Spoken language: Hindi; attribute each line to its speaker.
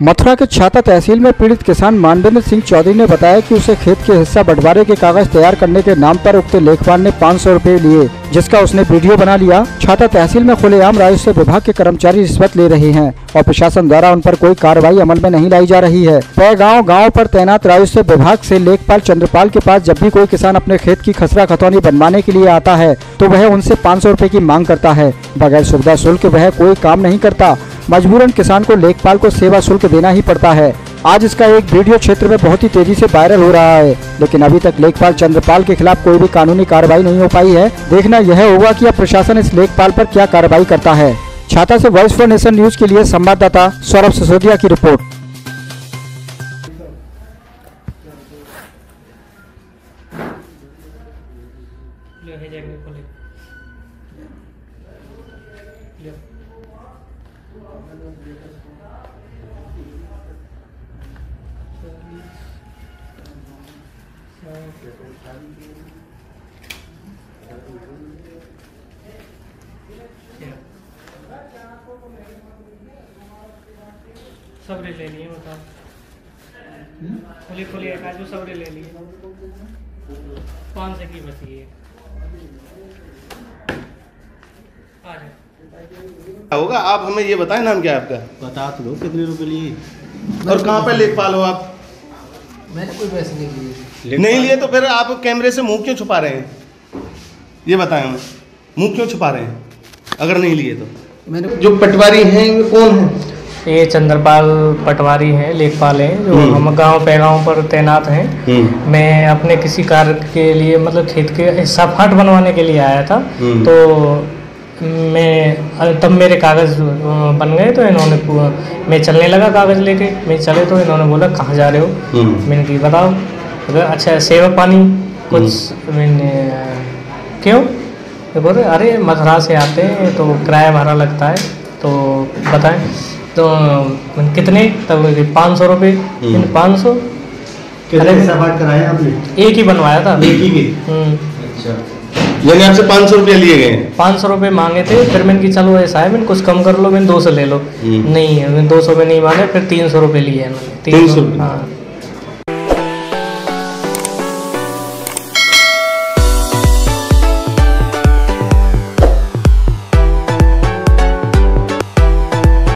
Speaker 1: मथुरा के छाता तहसील में पीड़ित किसान मानवेंद्र सिंह चौधरी ने बताया कि उसे खेत के हिस्सा बंटवारे के कागज तैयार करने के नाम पर उक्त लेखपाल ने 500 रुपए लिए, जिसका उसने वीडियो बना लिया। छाता तहसील में खुलेआम राजस्व विभाग के कर्मचारी रिश्वत ले रहे हैं और प्रशासन द्वारा उन पर कोई कार्रवाई अमल में नहीं लाई जा रही है। गाँव पर तैनात राजस्व विभाग से लेखपाल चंद्रपाल के पास जब भी कोई किसान अपने खेत की खसरा खतौनी बनवाने के लिए आता है तो वह उनसे 500 रुपए की मांग करता है। बगैर सुविधा शुल्क वह कोई काम नहीं करता। मजबूरन किसान को लेखपाल को सेवा शुल्क देना ही पड़ता है। आज इसका एक वीडियो क्षेत्र में बहुत ही तेजी से वायरल हो रहा है, लेकिन अभी तक लेखपाल चंद्रपाल के खिलाफ कोई भी कानूनी कार्रवाई नहीं हो पाई है। देखना यह होगा कि अब प्रशासन इस लेखपाल पर क्या कार्रवाई करता है। छाता से वॉइस फॉर नेशन न्यूज के लिए संवाददाता सौरभ सिसोदिया की रिपोर्ट।
Speaker 2: सबरे ले लिए बताओ, खुली एक आज सबरे ले लिए, 500 की बची है।
Speaker 3: होगा आप हमें ये बताएं, नाम क्या है आपका?
Speaker 4: बता तो दो कितने रुपए लिए
Speaker 3: और कहाँ पे लेखपाल हो आप?
Speaker 4: मैंने कोई पैसे नहीं लिए।
Speaker 3: नहीं लिए तो फिर आप कैमरे से मुंह क्यों छुपा रहे हैं? ये बताएं हमें, मुंह क्यों छुपा रहे हैं अगर नहीं लिए तो?
Speaker 4: मैंने जो पटवारी हैं वो कौन है?
Speaker 2: ये चंद्रपाल पटवारी हैं, लेखपाल हैं, जो हम गांव पर तैनात हैं। मैं अपने किसी कार्य के लिए मतलब खेत के हिस्सा फाट बनवाने के लिए आया था, तो तब मेरे कागज़ बन गए। तो इन्होंने मैं चलने लगा कागज़ लेके, मैं चले तो इन्होंने बोला कहाँ जा रहे हो? मैंने कहा बताओ। अगर अच्छा सेवा पानी कुछ, मैंने क्यों? तो बोले अरे मथुरा से आते हैं तो किराया भाड़ा लगता है, तो बताएं। तो कितने? तब 500 रुपये। 500
Speaker 4: कराया आपने?
Speaker 2: एक ही बनवाया था।
Speaker 4: एक ही? अच्छा,
Speaker 3: यानी आपसे 500 रुपये लिए गए?
Speaker 2: 500 रुपये मांगे थे। फिर मैंने कि चलो ऐसा है, मैंने कुछ कम कर लो, मैंने 200 ले लो। नहीं, मैंने 200 में नहीं माने, फिर 300 रुपये लिए। 300? हाँ।